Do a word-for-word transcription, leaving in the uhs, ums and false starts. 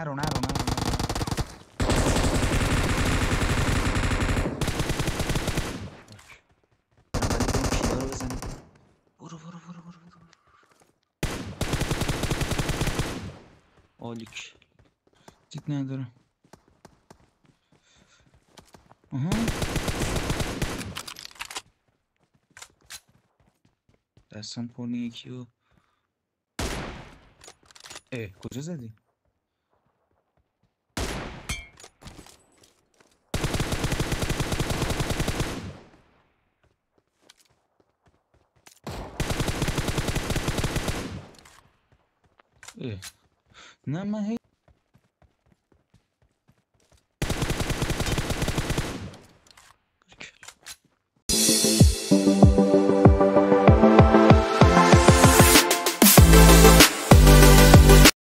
نرو نرو نرو نرو اوکی. اولی بریم کیا رو بزنیم. برو برو برو برو برو. آلیک دید ندارم. آها دستم پر یکی و اه کجا زدی؟ اه نه من هی